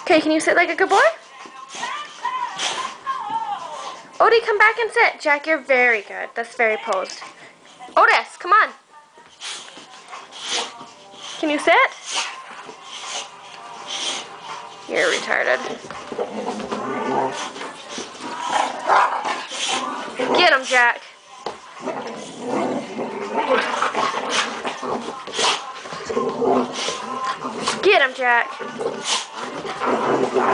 Okay, can you sit like a good boy? Odie, come back and sit. Jack, you're very good. That's very posed. Otis, come on. Can you sit? You're retarded. Get him, Jack. Get him, Jack.